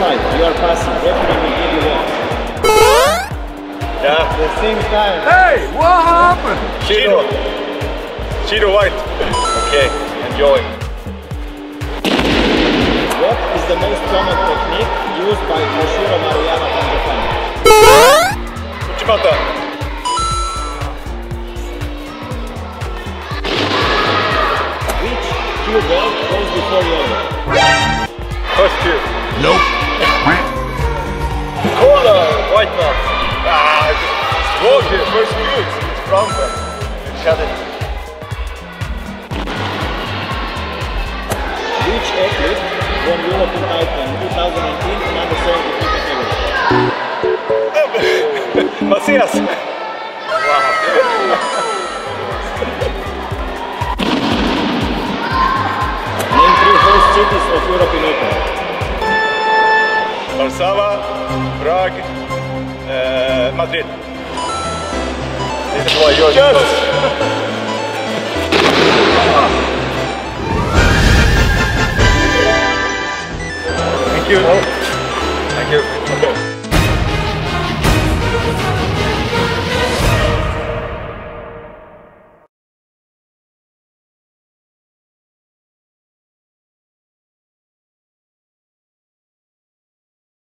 fight, you are passing. Referee will give you one. Yeah. The same time. Hey, what happened? Cheeto white. Okay, enjoy. What is the most common technique used by Oshiro Maruyama from Japan? Uchimata. Which cue ball goes before yellow? First cue. Nope. Cola, white nut. It's wrong here. First cue, it's brown one. Shut it. Which athlete won European title in 2018 in under 73 category? Macias. Wow. Name 3 host cities of European Open. Warszawa, Prague, Madrid. This is why you're close. Thank you.